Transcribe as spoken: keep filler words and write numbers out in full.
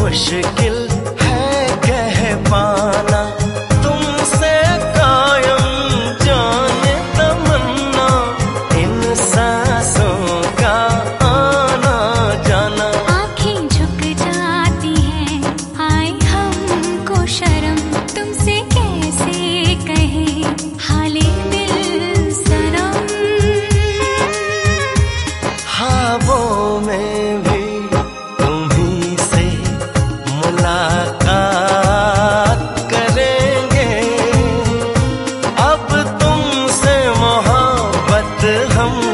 मुश्किल है कह पाना तुमसे कायम जाने तमन्ना, इन सांसों का आना जाना। आँखें झुक जाती हैं, आए हमको शर्म, तुमसे कैसे कहें हाले दिल सनम। ख्वाबों में भी तुम्ही से मुलाकात करेंगे, अब तुमसे मोहब्बत हम